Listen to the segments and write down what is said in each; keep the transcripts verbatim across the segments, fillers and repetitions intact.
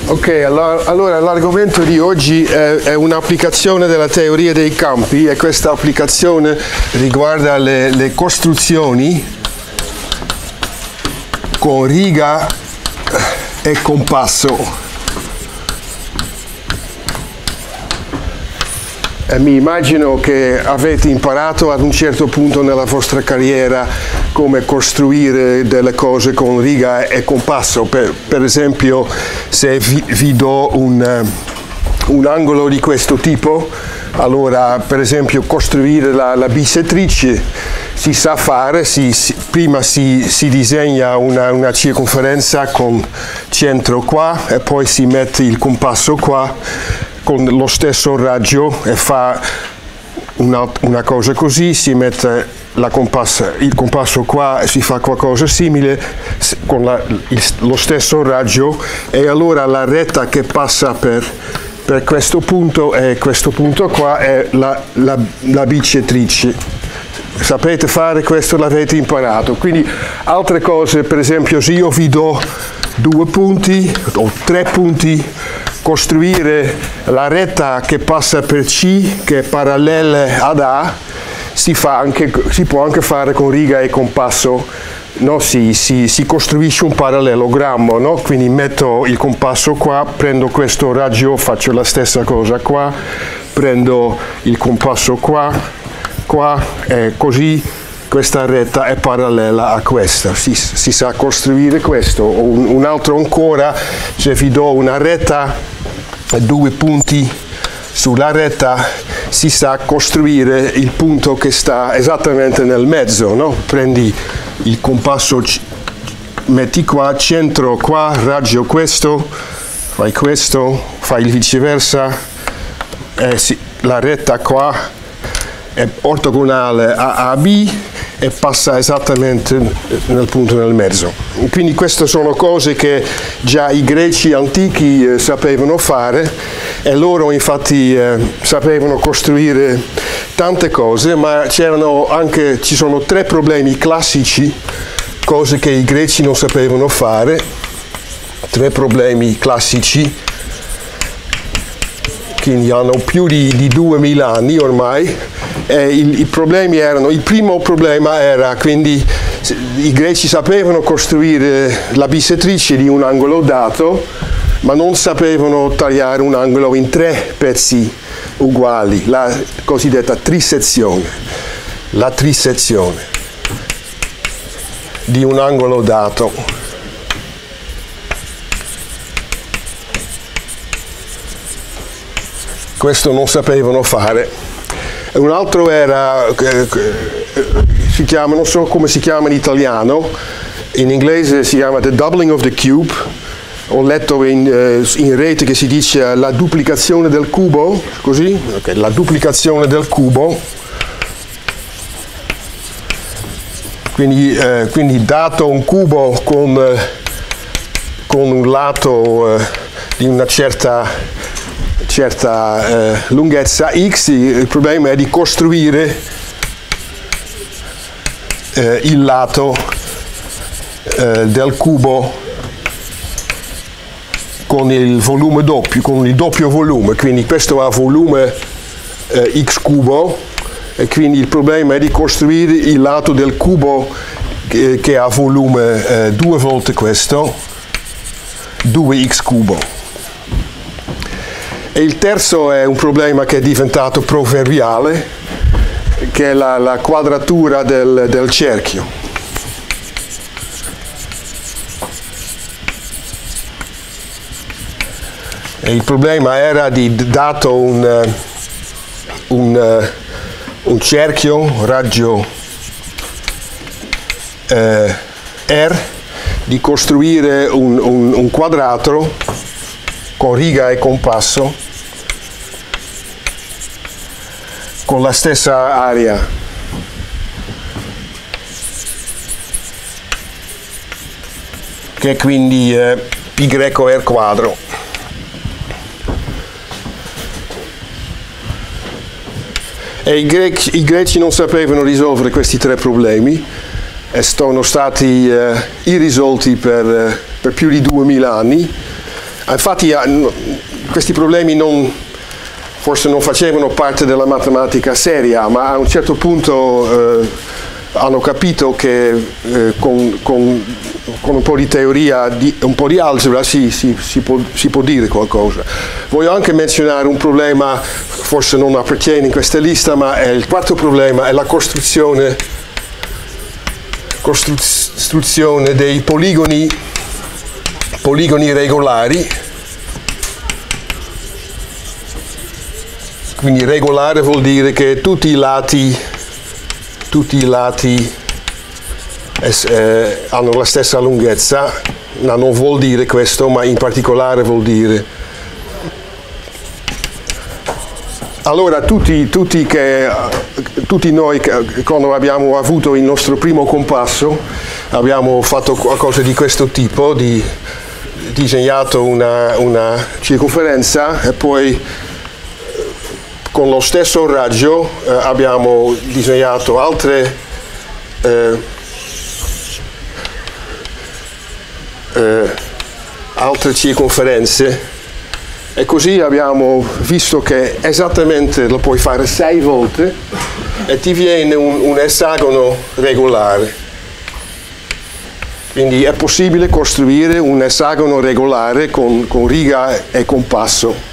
Ok, allora, allora l'argomento di oggi è, è un'applicazione della teoria dei campi e questa applicazione riguarda le, le costruzioni con riga e compasso. E mi immagino che avete imparato ad un certo punto nella vostra carriera come costruire delle cose con riga e compasso. Per, per esempio, se vi, vi do un, un angolo di questo tipo, allora per esempio costruire la, la bisettrice si sa fare, si, si, prima si, si disegna una, una circonferenza con centro qua e poi si mette il compasso qua con lo stesso raggio e fa una, una cosa così, si mette la compassa, il compasso qua e si fa qualcosa simile con la, il, lo stesso raggio, e allora la retta che passa per, per questo punto e questo punto qua è la, la, la bisettrice. Sapete fare questo? L'avete imparato. Quindi altre cose, per esempio, se io vi do due punti o tre punti, costruire la retta che passa per C, che è parallela ad A, si, fa anche, si può anche fare con riga e compasso, no? si, si, si costruisce un parallelogramma, no? Quindi metto il compasso qua, prendo questo raggio, faccio la stessa cosa qua, prendo il compasso qua, qua, e così questa retta è parallela a questa, si, si sa costruire questo. Un, un altro ancora, se vi do una retta e due punti sulla retta, si sa costruire il punto che sta esattamente nel mezzo, no? Prendi il compasso, metti qua, centro qua, raggio questo, fai questo, fai il viceversa, e si, la retta qua è ortogonale a A B e passa esattamente nel punto nel mezzo. Quindi queste sono cose che già i greci antichi eh, sapevano fare, e loro infatti eh, sapevano costruire tante cose, ma c'erano anche, ci sono tre problemi classici, cose che i greci non sapevano fare, tre problemi classici, quindi hanno più di, di duemila anni ormai. E il, i problemi erano, il primo problema era, quindi i greci sapevano costruire la bisettrice di un angolo dato, ma non sapevano tagliare un angolo in tre pezzi uguali, la cosiddetta trisezione, la trisezione di un angolo dato. Questo non sapevano fare. Un altro era, eh, si chiama, non so come si chiama in italiano, in inglese si chiama the doubling of the cube. Ho letto in, eh, in rete che si dice la duplicazione del cubo, così? Okay, la duplicazione del cubo. Quindi, eh, quindi dato un cubo con, eh, con un lato eh, di una certa certa eh, lunghezza x, il problema è di costruire eh, il lato eh, del cubo con il volume doppio, con il doppio volume, quindi questo ha volume eh, x cubo, e quindi il problema è di costruire il lato del cubo che, che ha volume eh, due volte questo, due x cubo. E il terzo è un problema che è diventato proverbiale, che è la, la quadratura del, del cerchio. E il problema era di, dato un, un, un cerchio, raggio eh, R, di costruire un, un, un quadrato con riga e compasso con la stessa area. Che è quindi eh, pi greco R quadro. E i greci, i greci non sapevano risolvere questi tre problemi e sono stati eh, irrisolti per, eh, per più di duemila anni. Infatti questi problemi non, forse non facevano parte della matematica seria, ma a un certo punto eh, hanno capito che eh, con, con, con un po' di teoria, di, un po' di algebra si, si, si, può, si può dire qualcosa. Voglio anche menzionare un problema, forse non appartiene in questa lista, ma è il quarto problema, è la costruzione, costruzione dei poligoni, poligoni regolari. Quindi regolare vuol dire che tutti i lati tutti i lati eh, hanno la stessa lunghezza. No, non vuol dire questo, ma in particolare vuol dire. Allora tutti, tutti, che, tutti noi che, quando abbiamo avuto il nostro primo compasso abbiamo fatto qualcosa di questo tipo, di disegnato una, una circonferenza e poi con lo stesso raggio eh, abbiamo disegnato altre, eh, eh, altre circonferenze e così abbiamo visto che esattamente lo puoi fare sei volte e ti viene un, un esagono regolare. Quindi è possibile costruire un esagono regolare con, con riga e compasso.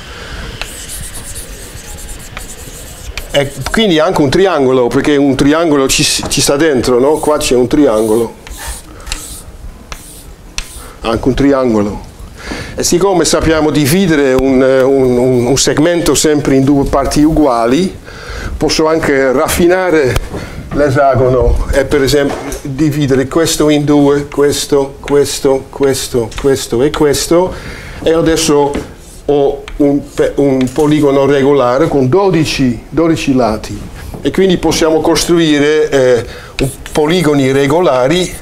E quindi anche un triangolo, perché un triangolo ci, ci sta dentro, no? Qua c'è un triangolo. Anche un triangolo. E siccome sappiamo dividere un, un, un segmento sempre in due parti uguali, posso anche raffinare l'esagono e per esempio dividere questo in due, questo, questo, questo, questo e questo, e adesso ho un, un poligono regolare con dodici, dodici lati e quindi possiamo costruire eh, un, poligoni regolari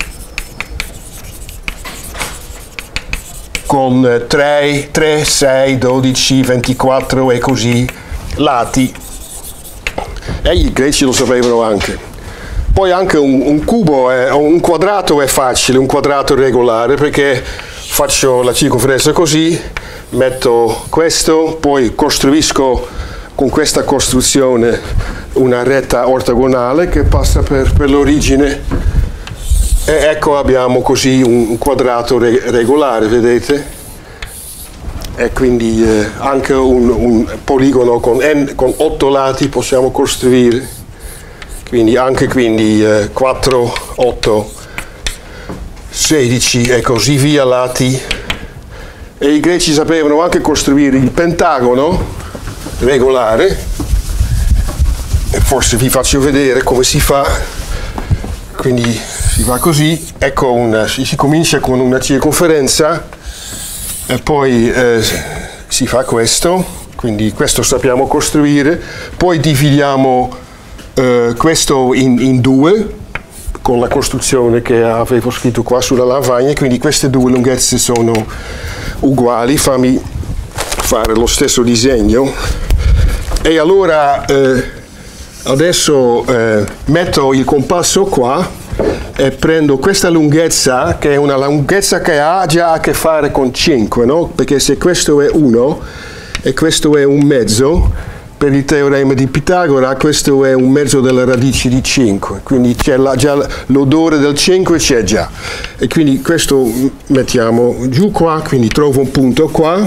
con tre, tre, sei, dodici, ventiquattro e così lati, e i greci lo sapevano anche. Poi anche un, un cubo, è, un quadrato è facile, un quadrato regolare, perché faccio la circonferenza così, metto questo, poi costruisco con questa costruzione una retta ortogonale che passa per, per l'origine e ecco abbiamo così un quadrato re regolare, vedete? E quindi eh, anche un, un poligono con, n, con otto lati possiamo costruire, quindi anche quindi eh, quattro, otto, sedici e così via lati. E i greci sapevano anche costruire il pentagono regolare, e forse vi faccio vedere come si fa. Quindi si fa così, ecco una, si, si comincia con una circonferenza e poi eh, si fa questo, quindi questo sappiamo costruire, poi dividiamo eh, questo in, in due con la costruzione che avevo scritto qua sulla lavagna, quindi queste due lunghezze sono uguali. Fammi fare lo stesso disegno e allora eh, adesso eh, metto il compasso qua e prendo questa lunghezza, che è una lunghezza che ha già a che fare con cinque, no? Perché se questo è uno e questo è un mezzo, per il teorema di Pitagora questo è un mezzo della radice di cinque, quindi c'è già l'odore del cinque, c'è già, e quindi questo mettiamo giù qua, quindi trovo un punto qua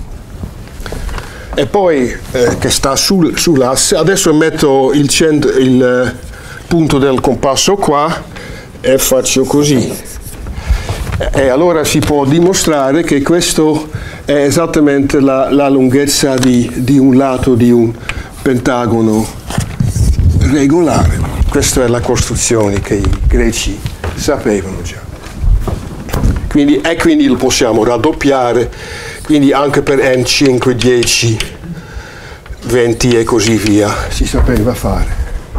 e poi eh, che sta sul, sull'asse. Adesso metto il, centro, il eh, punto del compasso qua e faccio così, e, e allora si può dimostrare che questo è esattamente la, la lunghezza di, di un lato di un pentagono regolare. Questa è la costruzione che i greci sapevano già. Quindi, e quindi lo possiamo raddoppiare, quindi anche per n cinque, dieci, venti e così via si sapeva fare.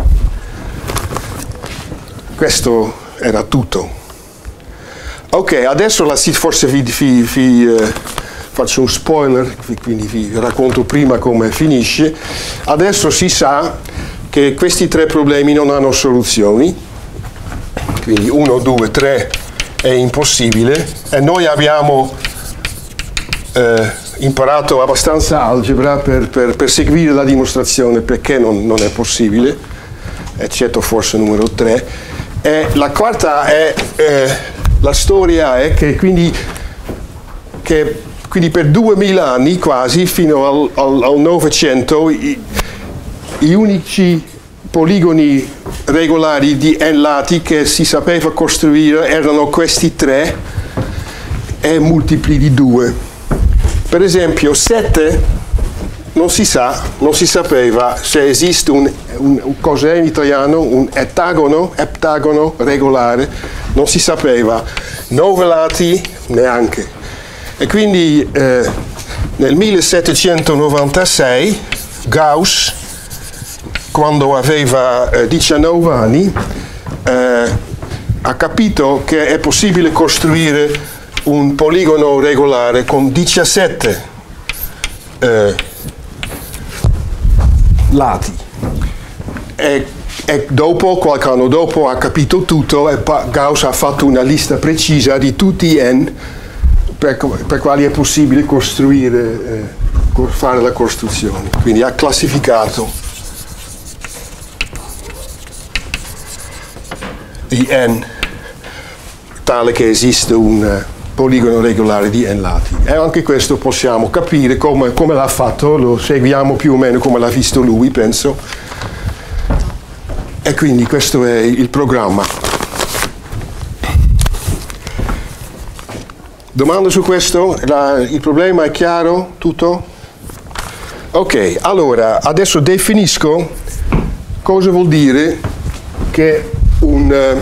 Questo era tutto. Ok, adesso la, forse vi, vi, vi eh, faccio un spoiler, quindi vi racconto prima come finisce. Adesso si sa che questi tre problemi non hanno soluzioni, quindi uno, due, tre è impossibile, e noi abbiamo eh, imparato abbastanza algebra per, per, per seguire la dimostrazione, perché non, non è possibile, eccetto forse numero tre. E la quarta è, eh, la storia è che quindi, che quindi per duemila anni quasi, fino al, al, al Novecento, i, gli unici poligoni regolari di n lati che si sapeva costruire erano questi tre e multipli di due. Per esempio sette non si sa, non si sapeva se esiste un, un, un cos'è in italiano, un ettagono, eptagono regolare, non si sapeva. nove lati neanche. E quindi eh, nel millesettecentonovantasei Gauss, quando aveva eh, diciannove anni, eh, ha capito che è possibile costruire un poligono regolare con diciassette eh, lati. E, e dopo, qualche anno dopo, ha capito tutto e Gauss ha fatto una lista precisa di tutti i n per, per quali è possibile costruire, eh, fare la costruzione. Quindi ha classificato i n tale che esiste un uh, poligono regolare di n lati. E anche questo possiamo capire come, come l'ha fatto, lo seguiamo più o meno come l'ha visto lui, penso. E quindi questo è il programma. Domande su questo? La, il problema è chiaro? Tutto? Ok, allora adesso definisco cosa vuol dire che un... Uh,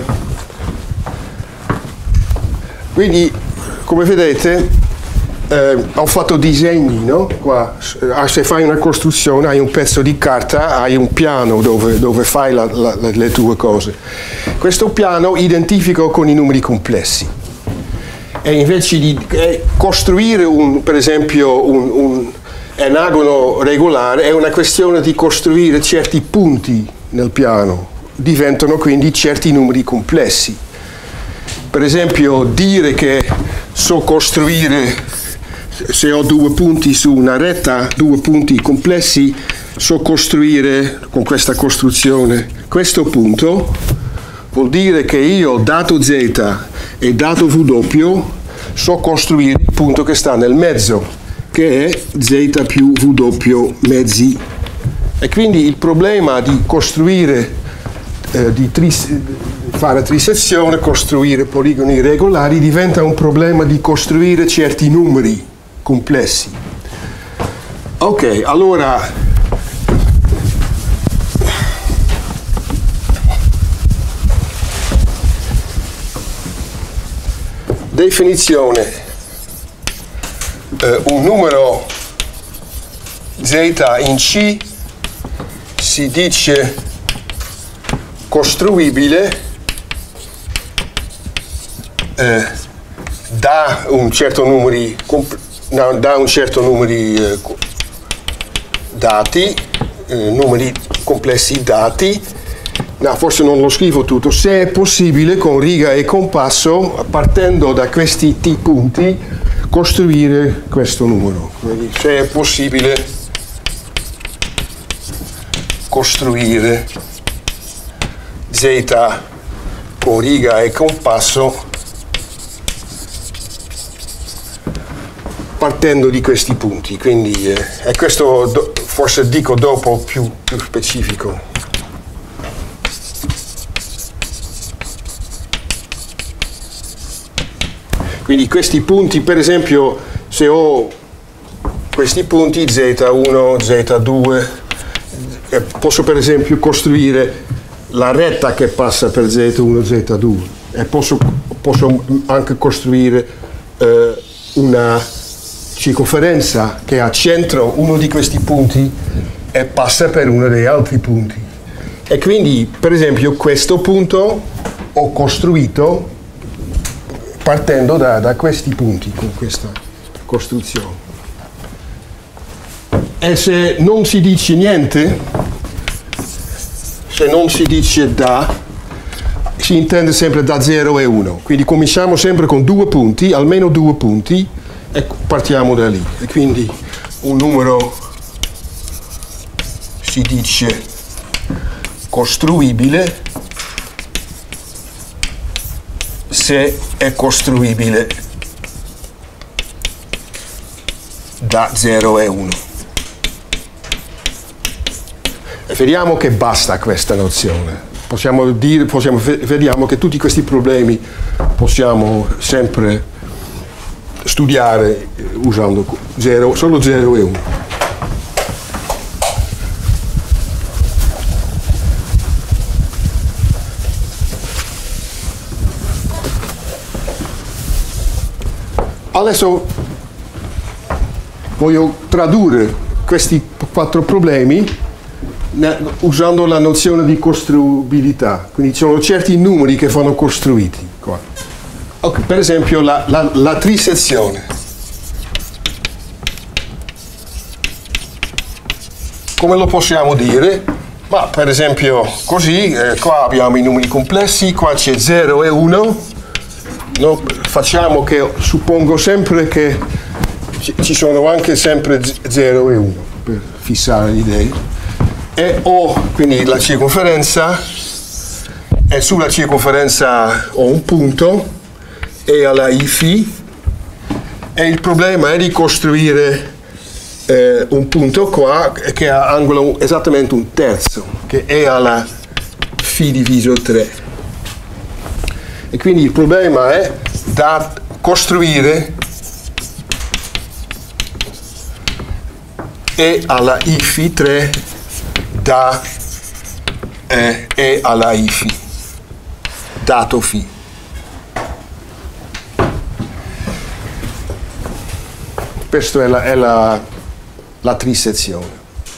quindi, come vedete, eh, ho fatto disegni, no? Qua, se fai una costruzione hai un pezzo di carta, hai un piano dove, dove fai la, la, le tue cose. Questo piano identifico con i numeri complessi. E invece di eh, costruire, un, per esempio, un, un enagono regolare, è una questione di costruire certi punti nel piano. Diventano quindi certi numeri complessi. Per esempio, dire che so costruire, se ho due punti su una retta, due punti complessi, so costruire con questa costruzione questo punto, vuol dire che io, dato z e dato w, so costruire il punto che sta nel mezzo, che è z più w mezzi. E quindi il problema di costruire Eh, di tris, fare trisezione, costruire poligoni regolari, diventa un problema di costruire certi numeri complessi. Ok, allora definizione, eh, un numero z in C si dice costruibile eh, da un certo numeri no, da un certo numeri eh, dati eh, numeri complessi dati. No, forse non lo scrivo tutto. Se è possibile con riga e compasso, partendo da questi t punti, costruire questo numero. Quindi, se è possibile costruire z con riga e compasso partendo di questi punti, quindi eh, e questo do, forse dico dopo più, più specifico. Quindi questi punti, per esempio, se ho questi punti z uno, z due, eh, posso per esempio costruire la retta che passa per z uno, z due, e posso, posso anche costruire eh, una circonferenza che ha centro uno di questi punti e passa per uno degli altri punti. E quindi, per esempio, questo punto ho costruito partendo da, da questi punti, con questa costruzione. E se non si dice niente, se non si dice da, si intende sempre da zero e uno. Quindi cominciamo sempre con due punti, almeno due punti, e partiamo da lì. E quindi un numero si dice costruibile se è costruibile da zero e uno. E vediamo che basta questa nozione. Possiamo dire, possiamo, vediamo che tutti questi problemi possiamo sempre studiare usando zero, solo zero e uno. Adesso voglio tradurre questi quattro problemi usando la nozione di costruibilità. Quindi ci sono certi numeri che vanno costruiti qua. Okay, per esempio la, la, la trisezione. Come lo possiamo dire? Ma per esempio così, eh, qua abbiamo i numeri complessi, qua c'è zero e uno, no? Facciamo che, suppongo sempre che ci sono anche sempre zero e uno, per fissare l'idea. E ho quindi la circonferenza, e sulla circonferenza ho un punto, e alla I φ, e il problema è di costruire eh, un punto qua che ha angolo esattamente un terzo, che è alla φ diviso tre. E quindi il problema è da costruire e alla I φ tre da eh, e alla I φ, dato φ. Questa è la, è la, la trisezione.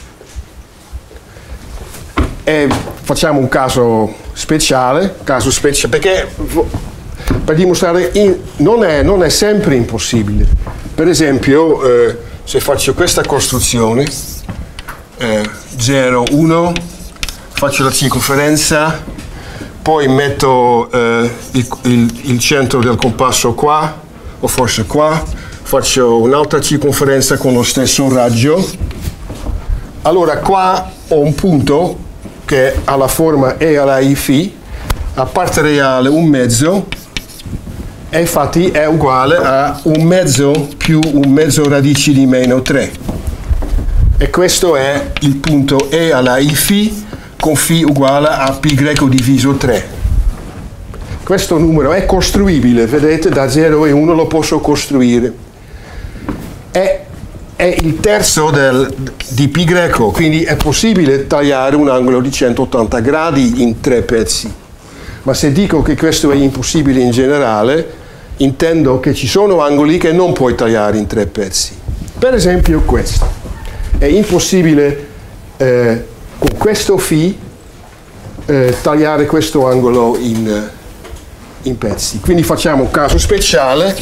E facciamo un caso speciale, caso speciale perché per dimostrare in, non, è, non è sempre impossibile. Per esempio, eh, se faccio questa costruzione, eh, zero, uno, faccio la circonferenza, poi metto eh, il, il, il centro del compasso qua, o forse qua, faccio un'altra circonferenza con lo stesso raggio. Allora qua ho un punto che ha la forma E alla I φ, a parte reale un mezzo, e infatti è uguale a un mezzo più un mezzo radice di meno tre. E questo è il punto E alla I φ con φ uguale a π greco diviso tre. Questo numero è costruibile, vedete, da zero e uno lo posso costruire. È, è il terzo del, di π greco, quindi è possibile tagliare un angolo di centottanta gradi in tre pezzi. Ma se dico che questo è impossibile in generale, intendo che ci sono angoli che non puoi tagliare in tre pezzi. Per esempio questo. È impossibile eh, con questo φ eh, tagliare questo angolo in, in pezzi. Quindi facciamo un caso speciale.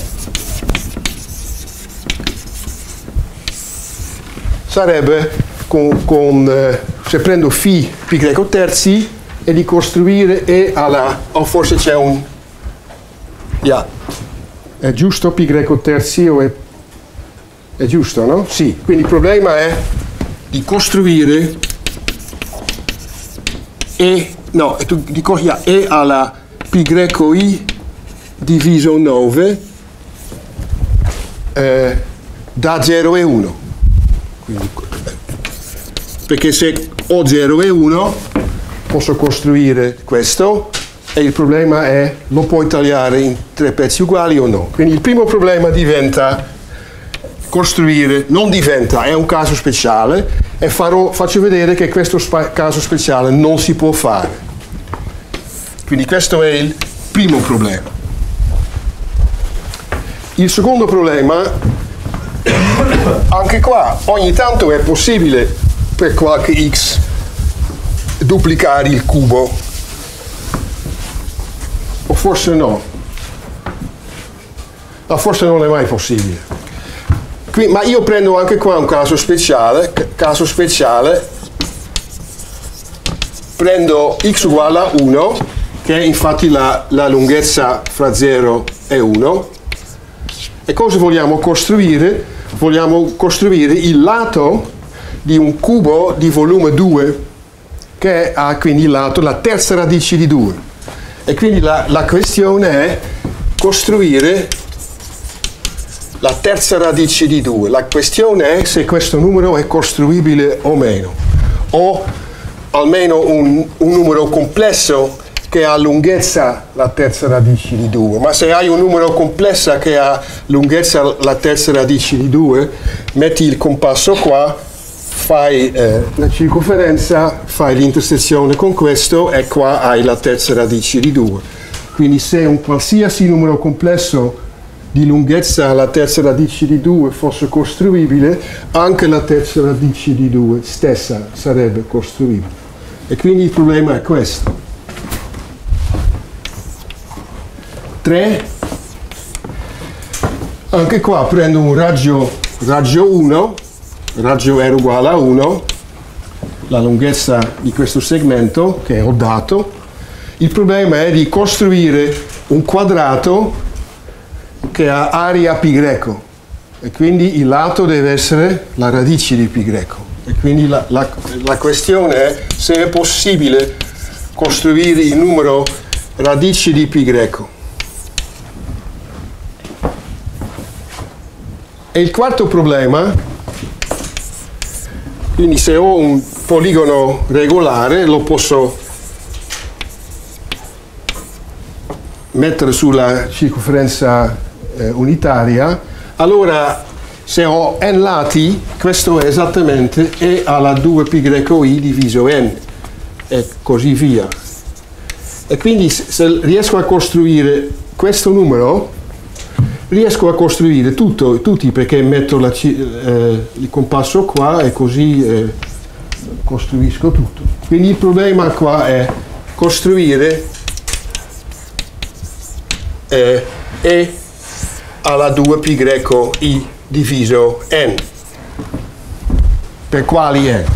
Sarebbe con, con eh, se prendo φ π greco terzi e di costruire E alla, o forse c'è un, yeah, è giusto π greco terzi o è È giusto, no? Sì, quindi il problema è di costruire E, no, di costruire E alla π greco I diviso nove eh, da zero e uno. Quindi, perché se ho zero e uno posso costruire questo e il problema è lo puoi tagliare in tre pezzi uguali o no. Quindi il primo problema diventa costruire, non diventa, è un caso speciale e farò, faccio vedere che questo caso speciale non si può fare. Quindi questo è il primo problema. Il secondo problema, anche qua, ogni tanto è possibile per qualche x duplicare il cubo, o forse no, ma forse non è mai possibile. Qui, ma io prendo anche qua un caso speciale, caso speciale, prendo x uguale a uno, che è infatti la, la lunghezza fra zero e uno, E cosa vogliamo costruire? Vogliamo costruire il lato di un cubo di volume due, che ha quindi il lato, la terza radice di due. E quindi la, la questione è costruire la terza radice di due. La questione è se questo numero è costruibile o meno, o almeno un, un numero complesso che ha lunghezza la terza radice di due. Ma se hai un numero complesso che ha lunghezza la terza radice di due, metti il compasso qua, fai eh, la circonferenza, fai l'intersezione con questo e qua hai la terza radice di due. Quindi se un qualsiasi numero complesso di lunghezza la terza radice di due fosse costruibile, anche la terza radice di due stessa sarebbe costruibile. E quindi il problema è questo. tre. Anche qua prendo un raggio, raggio uno, raggio R uguale a uno, la lunghezza di questo segmento che ho dato. Il problema è di costruire un quadrato che ha area π greco e quindi il lato deve essere la radice di π greco. E quindi la, la, la questione è se è possibile costruire il numero radice di π greco. E il quarto problema, quindi se ho un poligono regolare lo posso mettere sulla circonferenza eh, unitaria, allora se ho n lati, questo è esattamente E alla due π greco I diviso n, e così via. E quindi se riesco a costruire questo numero, riesco a costruire tutto, tutti perché metto la, eh, il compasso qua e così eh, costruisco tutto. Quindi il problema qua è costruire eh, E alla due π greco I diviso n. Per quali n?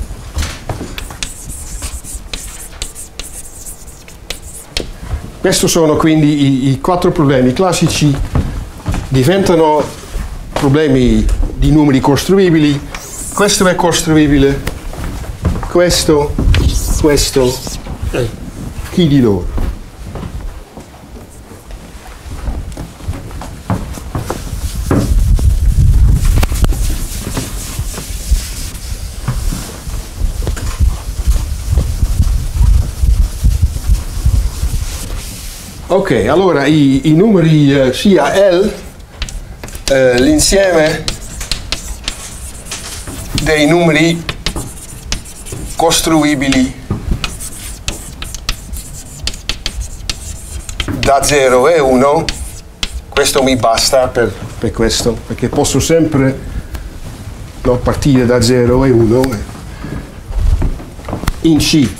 Questi sono quindi i, i quattro problemi classici. Diventano problemi di numeri costruibili. Questo è costruibile, questo, questo, eh, chi di loro? Ok, allora i, i numeri eh, sia L, eh, l'insieme dei numeri costruibili da zero e uno, questo mi basta per, per questo, perché posso sempre no, partire da zero e uno in C.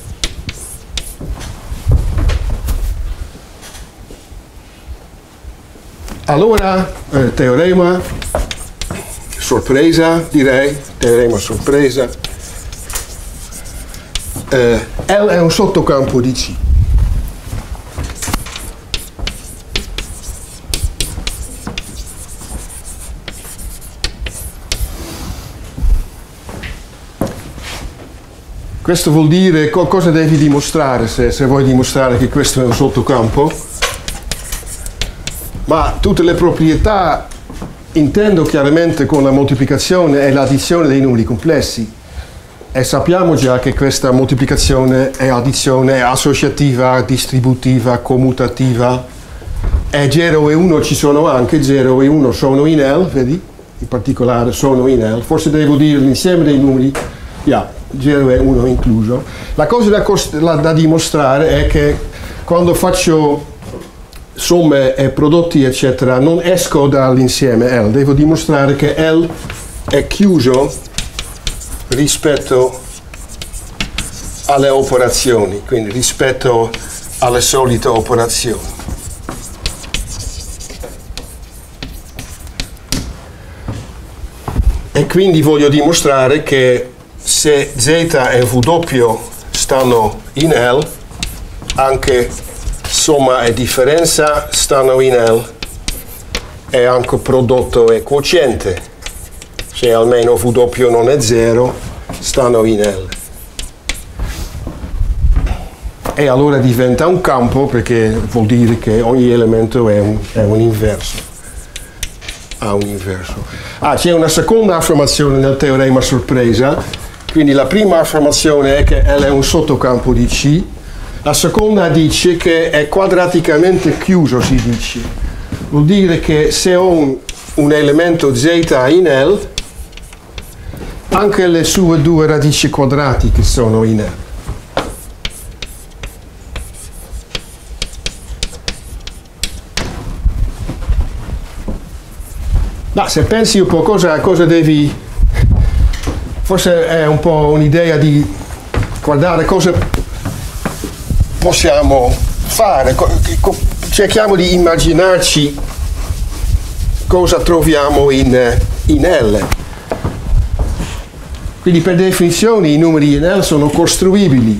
Allora, eh, teorema sorpresa, direi, teorema sorpresa. Eh, L è un sottocampo di C. Questo vuol dire co- cosa devi dimostrare se, se vuoi dimostrare che questo è un sottocampo? Ma tutte le proprietà intendo chiaramente con la moltiplicazione e l'addizione dei numeri complessi. E sappiamo già che questa moltiplicazione e addizione è associativa, distributiva, commutativa. E zero e uno ci sono anche, zero e uno sono in L, vedi? In particolare sono in L. Forse devo dire l'insieme dei numeri, yeah, zero e uno incluso. La cosa da, da, da dimostrare è che quando faccio somme e prodotti eccetera non esco dall'insieme L, devo dimostrare che L è chiuso rispetto alle operazioni, quindi rispetto alle solite operazioni. E quindi voglio dimostrare che se Z e W stanno in L, anche somma e differenza stanno in L è anche prodotto e quoziente. Se almeno W non è zero, stanno in L. E allora diventa un campo, perché vuol dire che ogni elemento è un, è un inverso. Ha un inverso. Ah, c'è una seconda affermazione nel teorema sorpresa. Quindi la prima affermazione è che L è un sottocampo di C. La seconda dice che è quadraticamente chiuso, si dice. Vuol dire che se ho un, un elemento z in L, anche le sue due radici quadratiche sono in L. Ma se pensi un po' cosa, cosa devi, forse è un po' un'idea di guardare cosa possiamo fare, cerchiamo di immaginarci cosa troviamo in, in L. Quindi per definizione i numeri in L sono costruibili.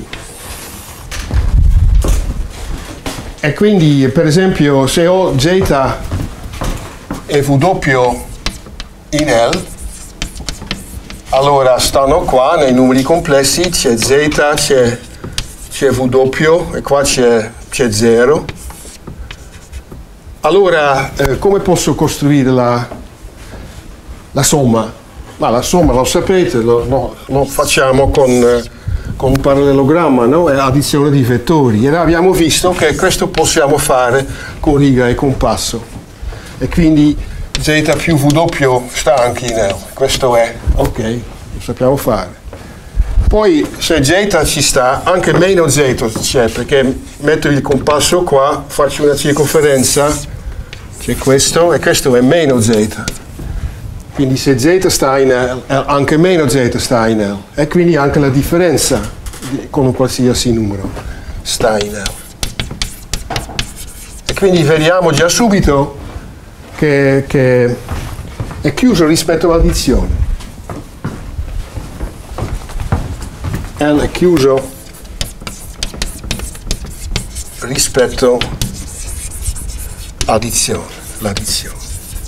E quindi per esempio se ho z e W in L, allora stanno qua nei numeri complessi, c'è z, c'è, c'è W e qua c'è, c'è zero. Allora eh, come posso costruire la, la somma? Ma la somma lo sapete, lo, lo, lo facciamo con, eh, con un parallelogramma, no? È addizione di vettori. E abbiamo visto che questo possiamo fare con riga e compasso. E quindi z più W sta anche in L. Questo è, ok, lo sappiamo fare. Poi se z ci sta, anche meno z c'è, perché metto il compasso qua, faccio una circonferenza, c'è questo, e questo è meno z. Quindi se z sta in L, anche meno z sta in L. E quindi anche la differenza con un qualsiasi numero sta in L. E quindi vediamo già subito Che, che è chiuso rispetto all'addizione. L è chiuso rispetto all'addizione, l'addizione.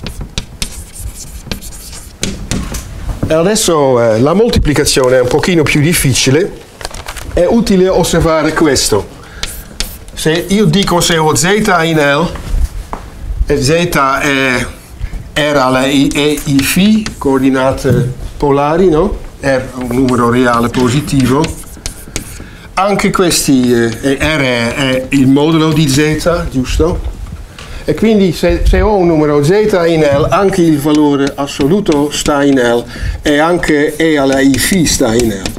E adesso eh, la moltiplicazione è un pochino più difficile. È utile osservare questo. Se io dico se ho z in L, e z è, era la I, e I φ, coordinate polari, no? È un numero reale positivo. Anche questi, eh, R è il modulo di z, giusto? E quindi se, se ho un numero z in L, anche il valore assoluto sta in L e anche E alla I φ sta in L.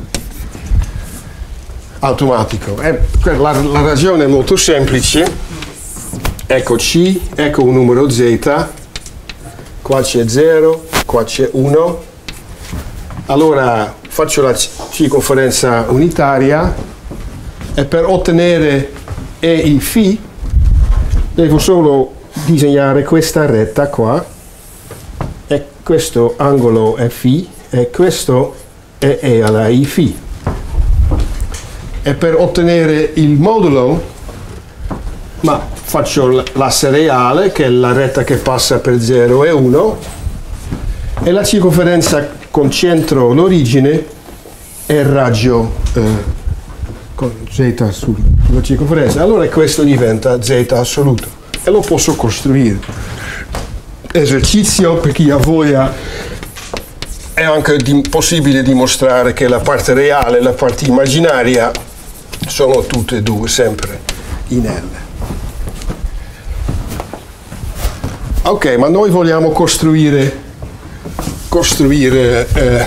Automatico. E la, la ragione è molto semplice. Ecco C, ecco un numero z, qua c'è zero, qua c'è uno. Allora faccio la circonferenza unitaria e per ottenere E I φ devo solo disegnare questa retta qua, e questo angolo è φ e questo è E alla I φ. E per ottenere il modulo, ma faccio l'asse reale, che è la retta che passa per zero e uno, e la circonferenza con centro l'origine è il raggio eh, con z sulla circonferenza. Allora questo diventa z assoluto e lo posso costruire. Esercizio per chi ha voglia. È anche di, possibile dimostrare che la parte reale e la parte immaginaria sono tutte e due sempre in L. Ok, ma noi vogliamo costruire, costruire eh,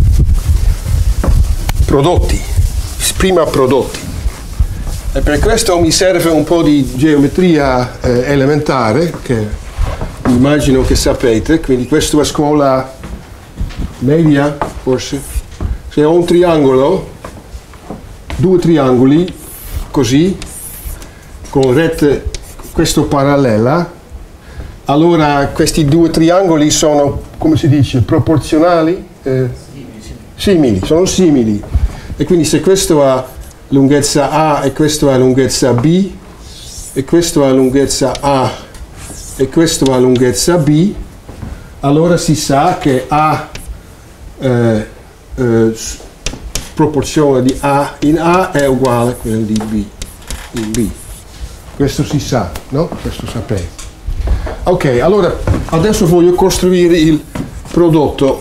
prodotti, prima prodotti. E per questo mi serve un po' di geometria eh, elementare, che immagino che sapete. Quindi questa è scuola media, forse. Se ho un triangolo, due triangoli, così, con rette, questo parallela, allora questi due triangoli sono, come si dice, proporzionali? Eh, simili, sono simili. E quindi se questo ha lunghezza A e questo ha lunghezza B, e questo ha lunghezza A e questo ha lunghezza B, allora si sa che A eh, eh, proporzione di A in A è uguale a quello di B in B. Questo si sa, no? Questo sapete. Ok, allora adesso voglio costruire il prodotto.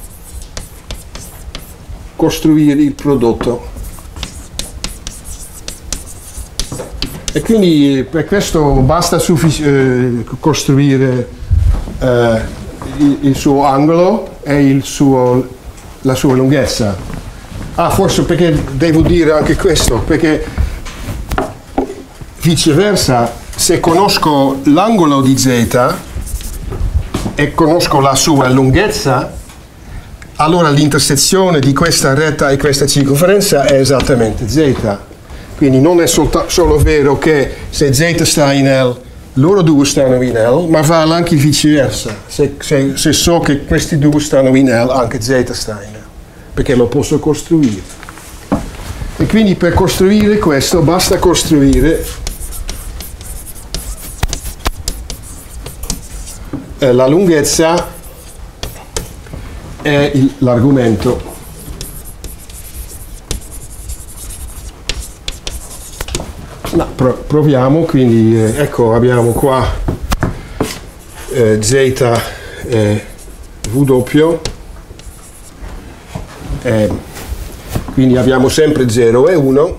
Costruire il prodotto. E quindi per questo basta eh, costruire eh, il, il suo angolo e il suo, la sua lunghezza. Ah, forse perché devo dire anche questo, perché viceversa, se conosco l'angolo di Z e conosco la sua lunghezza, allora l'intersezione di questa retta e questa circonferenza è esattamente Z. Quindi non è solo vero che se Z sta in L, loro due stanno in L, ma vale anche viceversa. Se, se, se so che questi due stanno in L, anche Z sta in L, perché lo posso costruire. E quindi per costruire questo basta costruire eh, la lunghezza e l'argomento. No, pro, proviamo, quindi eh, ecco abbiamo qua eh, Z eh, W, eh, quindi abbiamo sempre zero e uno.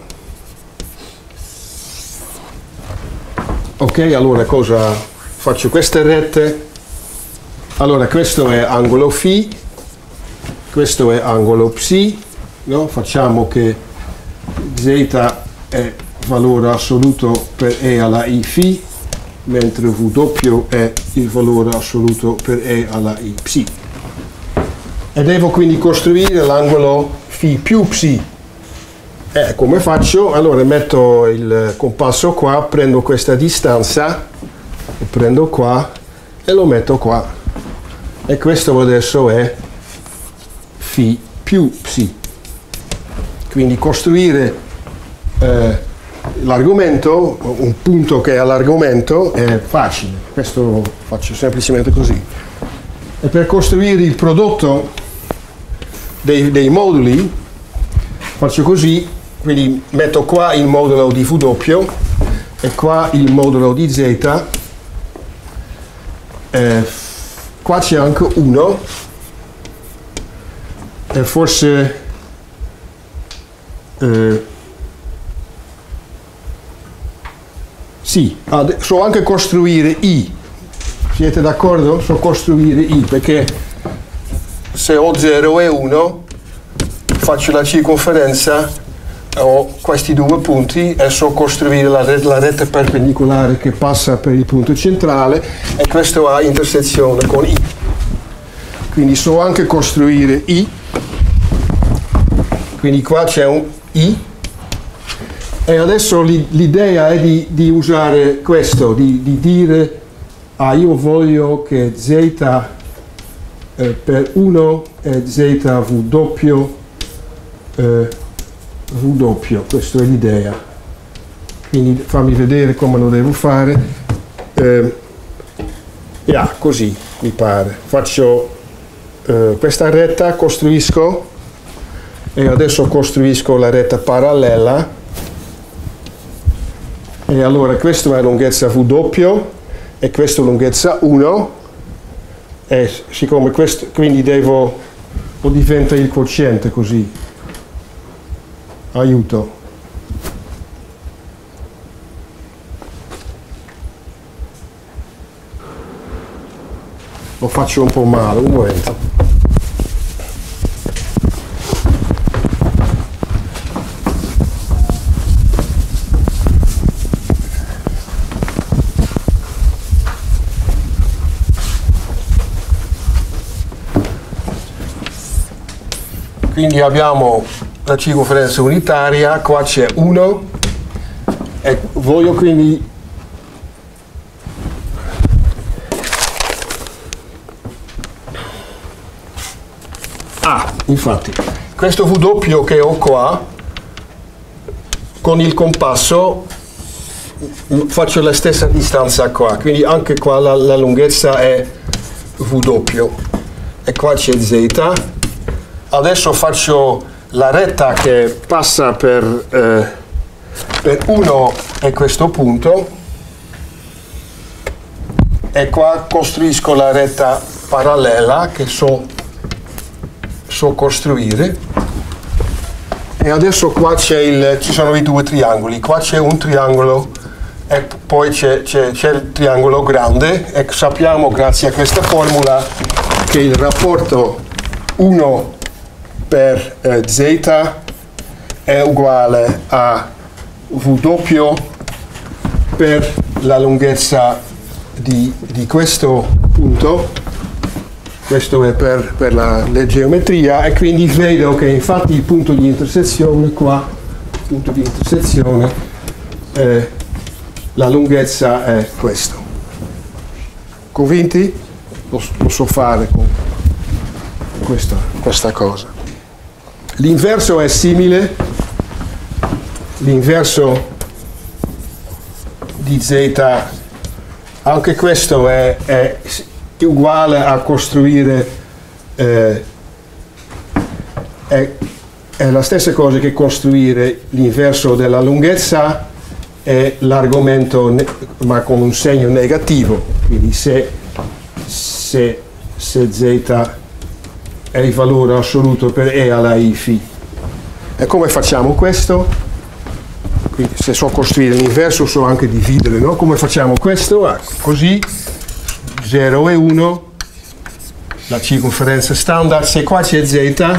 Ok, allora cosa faccio? Queste rette, allora questo è angolo Φ, questo è angolo Ψ, no? Facciamo che Z è valore assoluto per E alla I Φ, mentre W è il valore assoluto per E alla I Ψ. E devo quindi costruire l'angolo Φ più Ψ. E come faccio? Allora metto il compasso qua, prendo questa distanza, lo prendo qua e lo metto qua. E questo adesso è Φ più Ψ. Quindi costruire eh, l'argomento, un punto che è l'argomento, è facile. Questo faccio semplicemente così. E per costruire il prodotto dei, dei moduli faccio così, quindi metto qua il modulo di W e qua il modulo di Z. Eh, qua c'è anche uno e forse eh, sì, ah, so anche costruire I. Siete d'accordo? So costruire I, perché se ho zero e uno faccio la circonferenza, ho questi due punti e so costruire la retta, la retta perpendicolare che passa per il punto centrale e questo ha intersezione con I. Quindi so anche costruire I. Quindi qua c'è un I. E adesso l'idea è di, di usare questo, di, di dire, ah, io voglio che Z eh, per uno è Z W eh, W, questa è l'idea. Quindi fammi vedere come lo devo fare. Eh, yeah, così mi pare. Faccio eh, questa retta, costruisco e adesso costruisco la retta parallela. E allora questa è lunghezza W e questa è lunghezza uno e siccome questo, quindi devo, o diventa il quoziente così, aiuto, lo faccio un po' male, un momento. Quindi abbiamo la circonferenza unitaria, qua c'è uno e voglio quindi ah, infatti questo W che ho qua con il compasso faccio la stessa distanza qua, quindi anche qua la, la lunghezza è W e qua c'è Z. Adesso faccio la retta che passa per, eh, per uno e questo punto, e qua costruisco la retta parallela che so, so costruire. E adesso qua c'è il, ci sono i due triangoli, qua c'è un triangolo e poi c'è il triangolo grande, e sappiamo grazie a questa formula che il rapporto uno per eh, Z è uguale a W per la lunghezza di, di questo punto. Questo è per, per la, la geometria, e quindi vedo che infatti il punto di intersezione qua, punto di intersezione, eh, la lunghezza è questo. Convinti? Lo posso fare con questa, questa cosa. L'inverso è simile, l'inverso di Z, anche questo è, è uguale a costruire, eh, è, è la stessa cosa che costruire l'inverso della lunghezza e l'argomento, ma con un segno negativo, quindi se, se, se Z è il valore assoluto per E alla I φ. E come facciamo questo? Quindi se so costruire l'inverso so anche dividere, no? Come facciamo questo? Ah, così zero e uno, la circonferenza standard. Se qua c'è Z,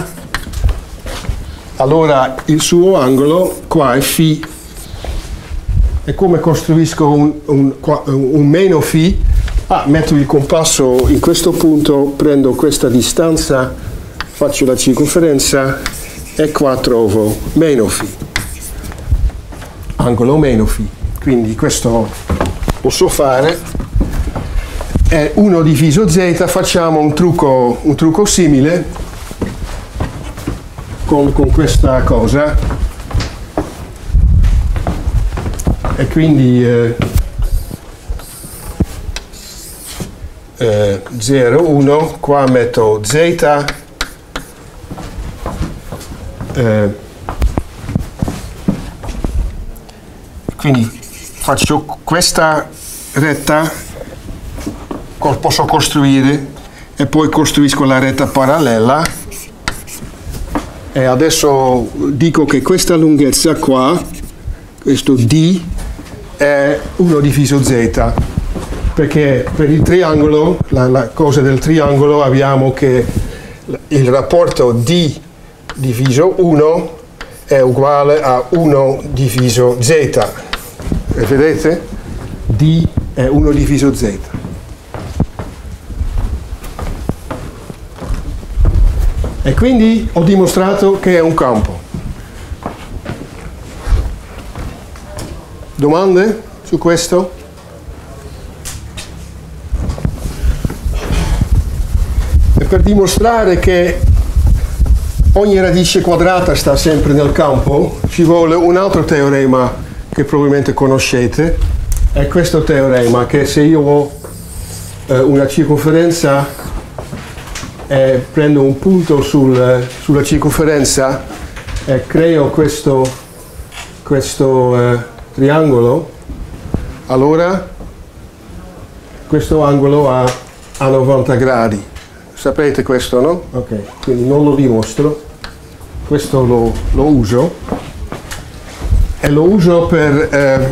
allora il suo angolo qua è φ. E come costruisco un, un, un meno φ? Ah, metto il compasso in questo punto, prendo questa distanza, faccio la circonferenza e qua trovo meno φ. Angolo meno φ. Quindi questo posso fare. È uno diviso Z, facciamo un trucco, un trucco simile con, con questa cosa, e quindi eh, eh, zero, uno, qua metto Z, eh, quindi faccio questa retta, posso costruire, e poi costruisco la retta parallela, e adesso dico che questa lunghezza qua, questo D, è uno diviso Z, perché per il triangolo, la, la cosa del triangolo, abbiamo che il rapporto D diviso uno è uguale a uno diviso Z, e vedete? D è uno diviso Z. E quindi ho dimostrato che è un campo. Domande su questo? E per dimostrare che ogni radice quadrata sta sempre nel campo, ci vuole un altro teorema che probabilmente conoscete. È questo teorema, che se io ho eh, una circonferenza e prendo un punto sul, sulla circonferenza e creo questo, questo eh, triangolo, allora questo angolo ha, ha novanta gradi. Sapete questo, no? Ok, quindi non lo dimostro, questo lo, lo uso, e lo uso per, eh,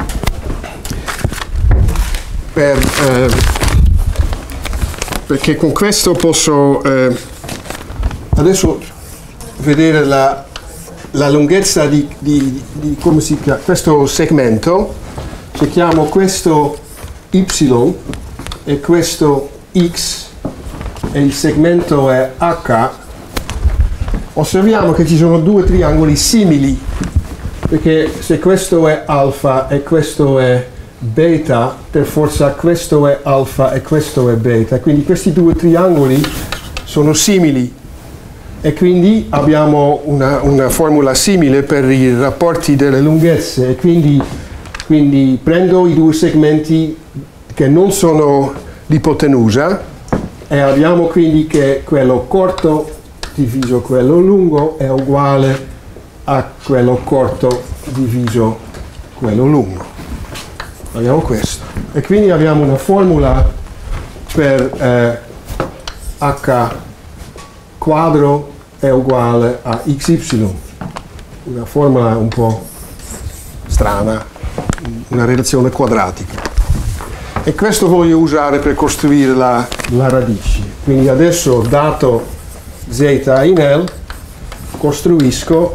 per eh, perché con questo posso eh, adesso vedere la, la lunghezza di, di, di come si chiama questo segmento. Se chiamo questo Y e questo X e il segmento è H, osserviamo che ci sono due triangoli simili, perché se questo è alfa e questo è beta, per forza questo è alfa e questo è beta, quindi questi due triangoli sono simili, e quindi abbiamo una, una formula simile per i rapporti delle lunghezze, e quindi Quindi prendo i due segmenti che non sono di ipotenusa e abbiamo quindi che quello corto diviso quello lungo è uguale a quello corto diviso quello lungo. Abbiamo questo. E quindi abbiamo una formula per eh, h quadro è uguale a xy. Una formula un po' strana, una relazione quadratica. E questo voglio usare per costruire la, la radice. Quindi adesso, dato z in L, costruisco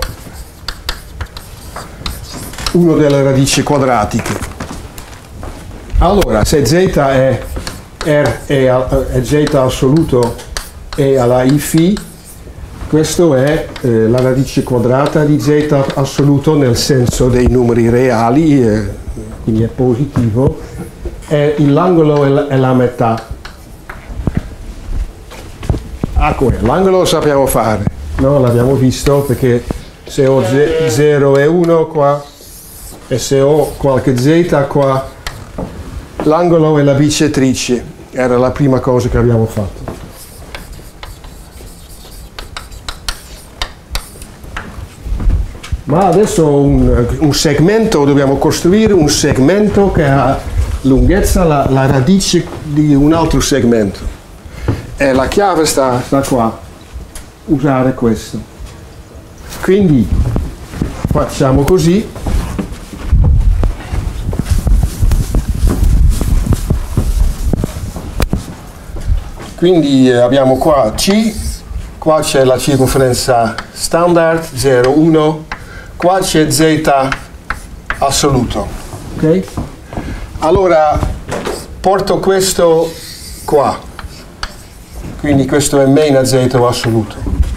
una delle radici quadratiche. Allora, se z è, R è, è z assoluto e alla I φ, questo è eh, la radice quadrata di z assoluto nel senso dei numeri reali, eh, quindi è positivo, e l'angolo è, la, è la metà. Ah, come? L'angolo lo sappiamo fare, no? L'abbiamo visto perché se ho zero e uno qua e se ho qualche z qua, l'angolo è la bisettrice, era la prima cosa che abbiamo fatto. Ma adesso un, un segmento, dobbiamo costruire un segmento che ha lunghezza la, la radice di un altro segmento. E la chiave sta, sta qua, usare questo. Quindi facciamo così. Quindi eh, abbiamo qua C, qua c'è la circonferenza standard, zero, uno. Qua c'è z assoluto, ok? Allora porto questo qua, quindi questo è meno z assoluto.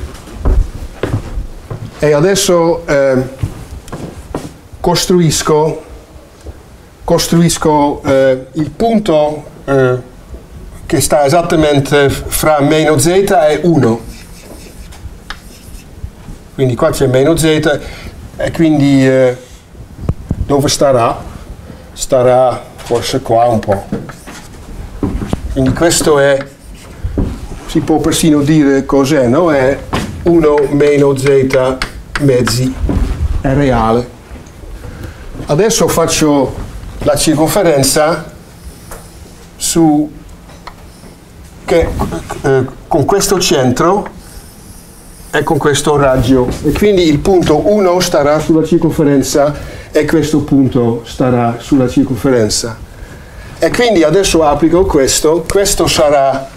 E adesso eh, costruisco, costruisco eh, il punto eh, che sta esattamente fra meno z e uno. Quindi qua c'è meno z. E quindi eh, dove starà? Starà forse qua un po'. Quindi questo è, si può persino dire cos'è, no? È uno meno z mezzi, è reale. Adesso faccio la circonferenza su, che, eh, con questo centro e con questo raggio, e quindi il punto uno starà sulla circonferenza e questo punto starà sulla circonferenza. E quindi adesso applico questo, questo sarà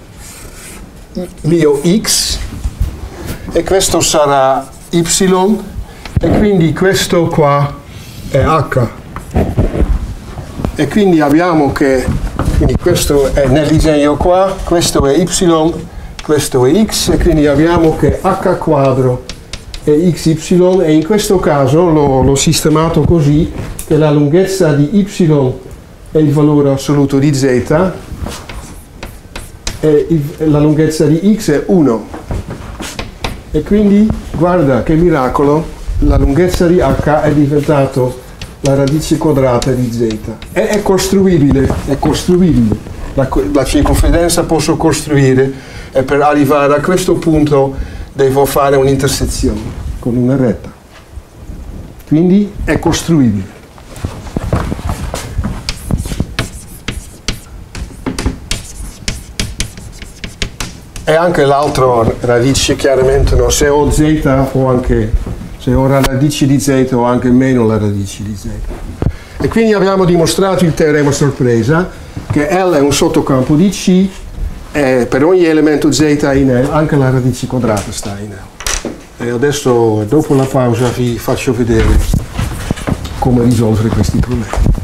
mio x e questo sarà y e quindi questo qua è h. E quindi abbiamo che, quindi questo è nel disegno qua, questo è y, questo è x, e quindi abbiamo che h quadro è xy, e in questo caso l'ho sistemato così che la lunghezza di y è il valore assoluto di z e il, la lunghezza di x è uno. E quindi guarda che miracolo, la lunghezza di h è diventato la radice quadrata di z. E è costruibile, è costruibile. La, la circonferenza posso costruire, e per arrivare a questo punto devo fare un'intersezione con una retta. Quindi è costruibile. E anche l'altro radice, chiaramente no, se ho z o anche, se ho la radice di z o anche meno la radice di z. E quindi abbiamo dimostrato il teorema sorpresa, che L è un sottocampo di C, e per ogni elemento z in L anche la radice quadrata sta in L. E adesso, dopo la pausa, vi faccio vedere come risolvere questi problemi.